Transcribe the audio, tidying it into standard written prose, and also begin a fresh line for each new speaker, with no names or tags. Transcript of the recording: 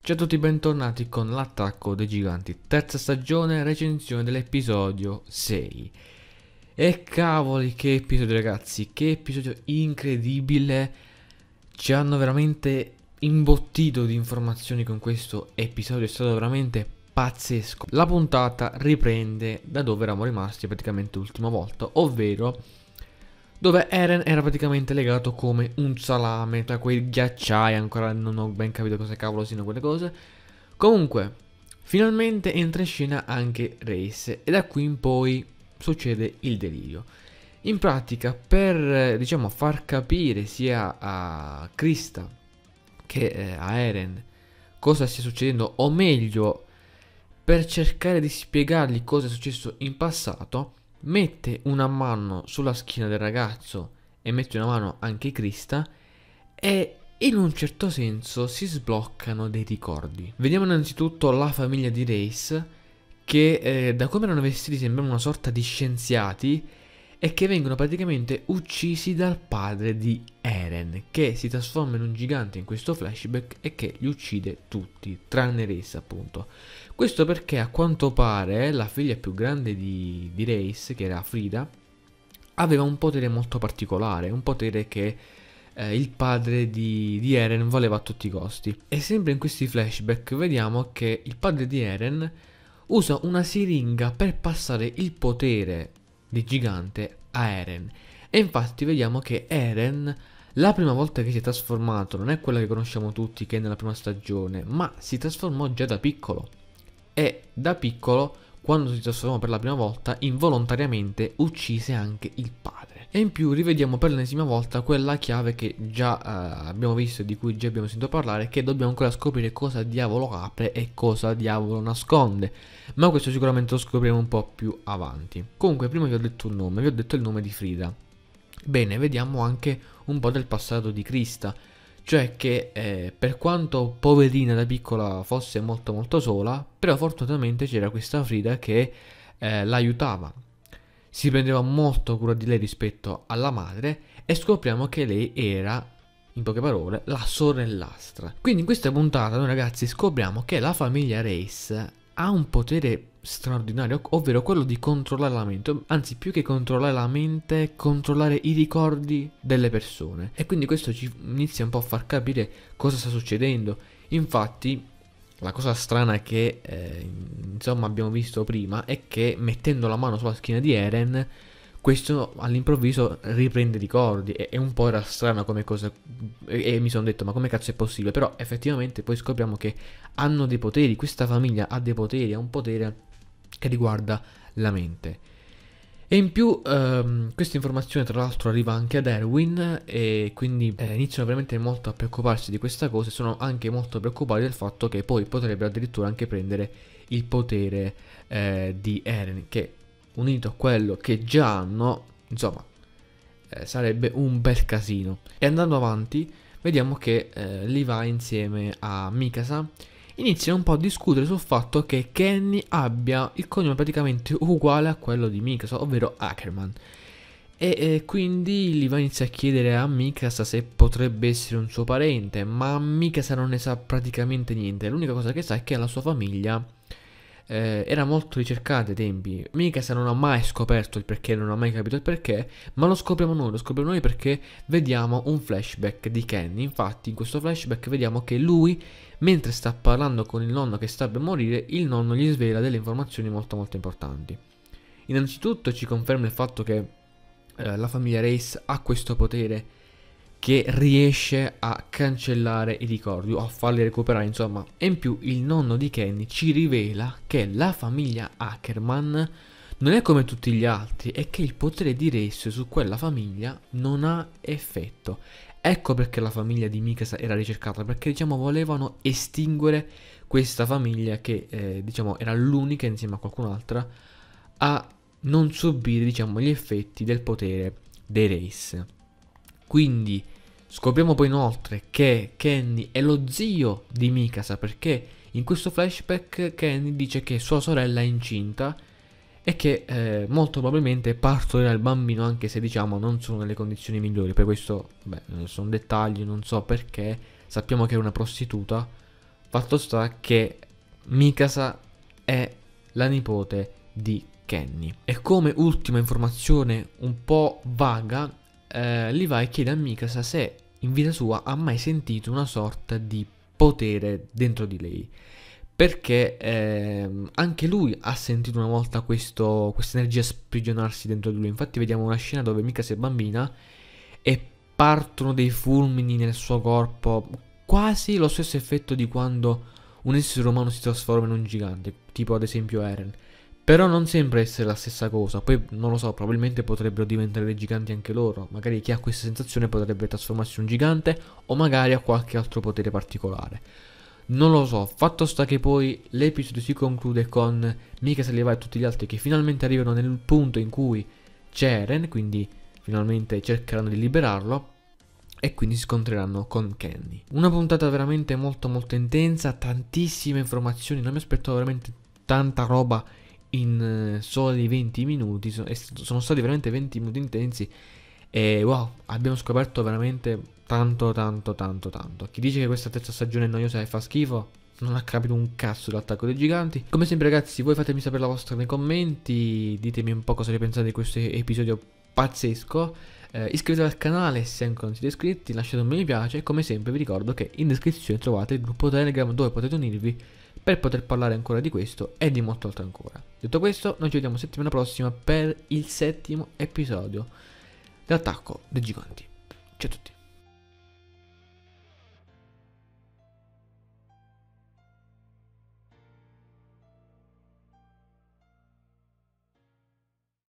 Ciao a tutti, bentornati con l'attacco dei giganti, terza stagione, recensione dell'episodio 6. E cavoli, che episodio ragazzi, che episodio incredibile. Ci hanno veramente imbottito di informazioni con questo episodio, è stato veramente pazzesco. La puntata riprende da dove eravamo rimasti praticamente l'ultima volta, ovvero dove Eren era praticamente legato come un salame tra quei ghiacciai. Ancora non ho ben capito cosa cavolo siano quelle cose. Comunque, finalmente entra in scena anche Race e da qui in poi succede il delirio. In pratica, per diciamo far capire sia a Krista che a Eren cosa stia succedendo, o meglio per cercare di spiegargli cosa è successo in passato, mette una mano sulla schiena del ragazzo e mette una mano anche Krista e in un certo senso si sbloccano dei ricordi. Vediamo innanzitutto la famiglia di Race che da come erano vestiti sembrano una sorta di scienziati e che vengono praticamente uccisi dal padre di Eren, che si trasforma in un gigante in questo flashback e che li uccide tutti, tranne Race appunto. Questo perché a quanto pare la figlia più grande di Race, che era Frida, aveva un potere molto particolare, un potere che il padre di Eren voleva a tutti i costi. E sempre in questi flashback vediamo che il padre di Eren usa una siringa per passare il potere di gigante a Eren. E infatti vediamo che Eren, la prima volta che si è trasformato, non è quella che conosciamo tutti, che è nella prima stagione, ma si trasformò già da piccolo. E da piccolo, quando si trasformò per la prima volta, involontariamente uccise anche il padre. E in più rivediamo per l'ennesima volta quella chiave che già abbiamo visto e di cui già abbiamo sentito parlare, che dobbiamo ancora scoprire cosa diavolo apre e cosa diavolo nasconde. Ma questo sicuramente lo scopriremo un po' più avanti. Comunque prima vi ho detto un nome, vi ho detto il nome di Frida. Bene, vediamo anche un po' del passato di Krista. Cioè che per quanto poverina da piccola fosse molto sola, però fortunatamente c'era questa Frida che l'aiutava. Si prendeva molto cura di lei rispetto alla madre e scopriamo che lei era, in poche parole, la sorellastra. Quindi in questa puntata noi ragazzi scopriamo che la famiglia Race ha un potere straordinario, ovvero quello di controllare la mente, anzi più che controllare la mente, controllare i ricordi delle persone. E quindi questo ci inizia un po' a far capire cosa sta succedendo. Infatti la cosa strana che insomma abbiamo visto prima è che mettendo la mano sulla schiena di Eren, questo all'improvviso riprende ricordi e un po' era strana come cosa e mi sono detto ma come cazzo è possibile, però effettivamente poi scopriamo che hanno dei poteri, questa famiglia ha dei poteri, ha un potere che riguarda la mente. E in più questa informazione tra l'altro arriva anche ad Erwin e quindi iniziano veramente molto a preoccuparsi di questa cosa e sono anche molto preoccupati del fatto che poi potrebbero addirittura anche prendere il potere di Eren, che unito a quello che già hanno, insomma, sarebbe un bel casino. E andando avanti, vediamo che Levi insieme a Mikasa iniziano un po' a discutere sul fatto che Kenny abbia il cognome praticamente uguale a quello di Mikasa, ovvero Ackerman. E quindi Levi inizia a chiedere a Mikasa se potrebbe essere un suo parente, ma Mikasa non ne sa praticamente niente. L'unica cosa che sa è che la sua famiglia era molto ricercata ai tempi. Mikasa non ha mai scoperto il perché, non ha mai capito il perché, ma lo scopriamo noi perché vediamo un flashback di Kenny. Infatti in questo flashback vediamo che lui, mentre sta parlando con il nonno che sta per morire, il nonno gli svela delle informazioni molto importanti. Innanzitutto ci conferma il fatto che la famiglia Race ha questo potere che riesce a cancellare i ricordi o a farli recuperare, insomma. E in più il nonno di Kenny ci rivela che la famiglia Ackerman non è come tutti gli altri e che il potere di Race su quella famiglia non ha effetto. Ecco perché la famiglia di Mikasa era ricercata, perché diciamo volevano estinguere questa famiglia che diciamo era l'unica insieme a qualcun'altra a non subire diciamo gli effetti del potere dei Race. Quindi scopriamo poi inoltre che Kenny è lo zio di Mikasa, perché in questo flashback Kenny dice che sua sorella è incinta e che molto probabilmente partorirà il bambino, anche se diciamo non sono nelle condizioni migliori. Per questo, beh, sono dettagli, non so perché, sappiamo che è una prostituta, Fatto sta che Mikasa è la nipote di Kenny. E come ultima informazione un po' vaga, Levi chiede a Mikasa se in vita sua ha mai sentito una sorta di potere dentro di lei. Perché anche lui ha sentito una volta questa energia sprigionarsi dentro di lui. Infatti vediamo una scena dove Mikasa è bambina e partono dei fulmini nel suo corpo, quasi lo stesso effetto di quando un essere umano si trasforma in un gigante, tipo ad esempio Eren. Però non sembra essere la stessa cosa, poi non lo so, probabilmente potrebbero diventare dei giganti anche loro, magari chi ha questa sensazione potrebbe trasformarsi in un gigante o magari ha qualche altro potere particolare. Non lo so, fatto sta che poi l'episodio si conclude con Mikasa, Levi e tutti gli altri che finalmente arrivano nel punto in cui c'è Eren, quindi finalmente cercheranno di liberarlo e quindi si scontreranno con Kenny. Una puntata veramente molto molto intensa, tantissime informazioni, non mi aspettavo veramente tanta roba in soli 20 minuti, sono stati veramente 20 minuti intensi e wow, abbiamo scoperto veramente tanto tanto tanto tanto. Chi dice che questa terza stagione è noiosa e fa schifo non ha capito un cazzo dell'attacco dei giganti. Come sempre ragazzi, voi fatemi sapere la vostra nei commenti, ditemi un po' cosa ne pensate di questo episodio pazzesco. Iscrivetevi al canale se ancora non siete iscritti, lasciate un mi piace e come sempre vi ricordo che in descrizione trovate il gruppo Telegram dove potete unirvi per poter parlare ancora di questo e di molto altro ancora. Detto questo, noi ci vediamo settimana prossima per il 7° episodio dell'attacco dei giganti. Ciao a tutti.